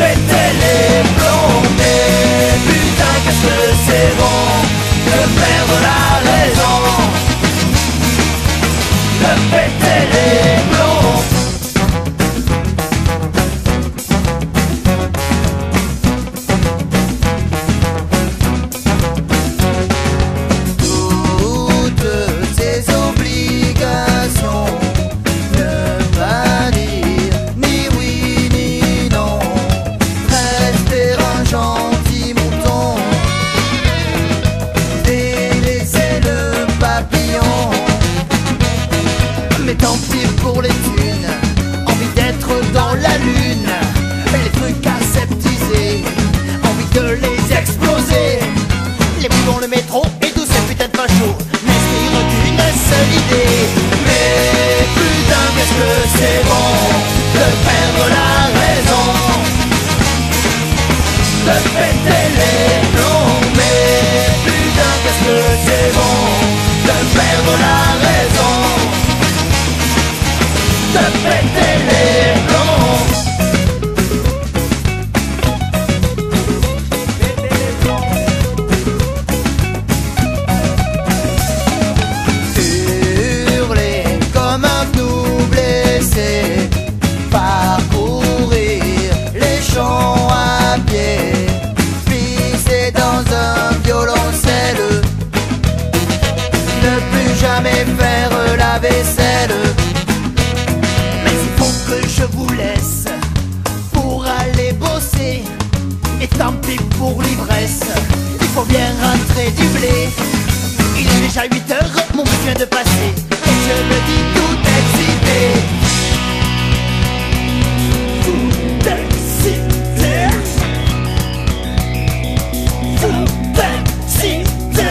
péter les plombs. Mais putain qu'est-ce que c'est bon de perdre la raison, de péter les plombs. Toutes ces obligations ne va dire ni oui ni non. Rester un gentil mouton, délaisser le papillon. Mais tant pis pour les thunes, envie d'être dans la lune. Les trucs aseptisés, envie de les exploser. Les boulons, le métro et tous ces putains de fachos n'inspirent qu'une seule idée. Mais putain qu'est-ce que c'est bon de perdre la raison, de péter les plombs. Mais putain qu'est-ce que c'est bon de perdre la raison, de péter les plombs. Hurler comme un genou blessé, parcourir les champs à pied, pisser dans un violoncelle, ne plus jamais faire la vaisselle. Mais il faut que je vous laisse pour aller bosser, et tant pis pour l'ivresse, il faut bien rentrer du blé. Il est déjà 8 heures, mon bus vient de passer, et je me dis tout excité. Tout excité, tout excité.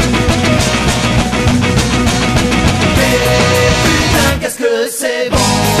Qu'est-ce que c'est bon